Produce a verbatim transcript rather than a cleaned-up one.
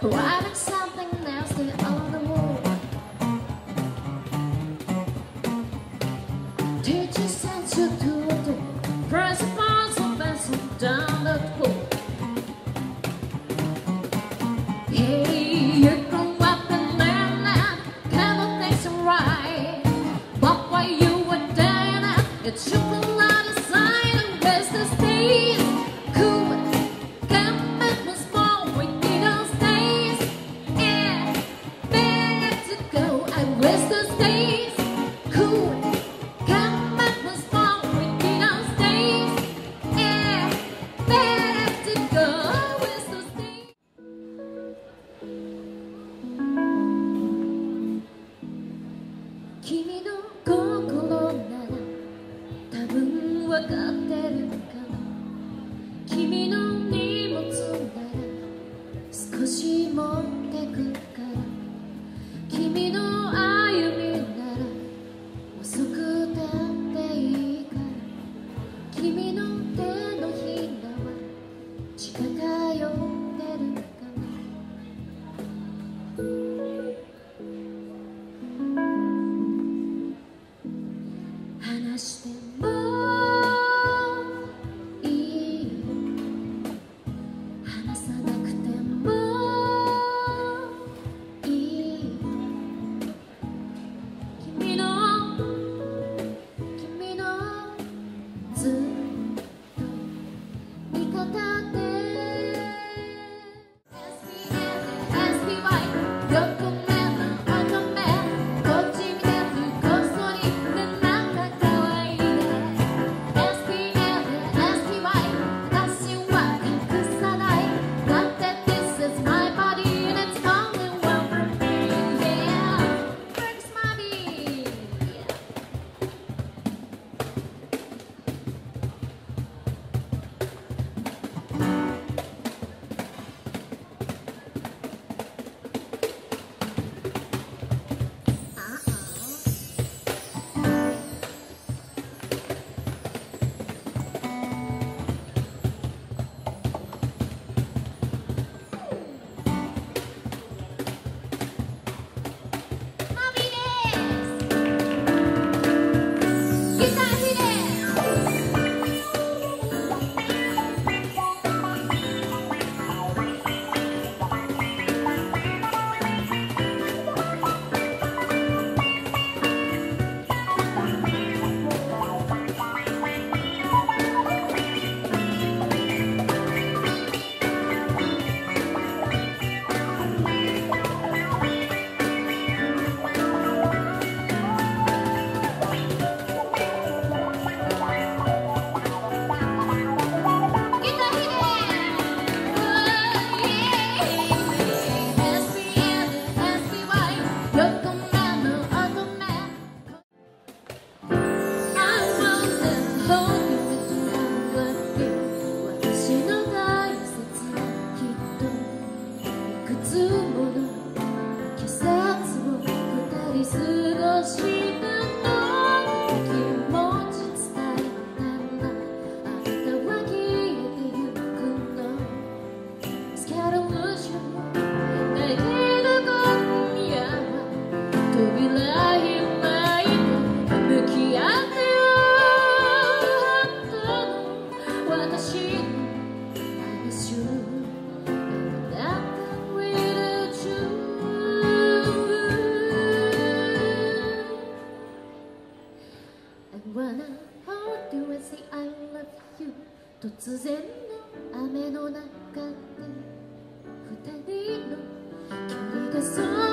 Writing something nasty on the wall. Teacher sends you to a door. Principal's a pencil down the hall. Hey, you grow up and learn that kind of things are right. But while you were there, it should be not a sign of restless days. Cool, come back was born with me those days. Yeah, better to go, I wish those days. Cool, come back was born with me those days. Yeah, better to go, I wish those days. 君の心なら多分わかってるかな。君の荷物なら少し持ってくから。君の歩みなら遅くたっていいから。君の手のひらは近通ってるかな。話してもいい、話さなくてもいい。君の君のずっと味方で エスピーエスピーワイ よく目の乙女、こっち見てるこっそりでなんか可愛いね。 エスピーエスピーワイ 私は隠さない。だって This is my body and it's only one for me. Yeah, per.まぁびぃ。突然の雨の中で二人の距離がそ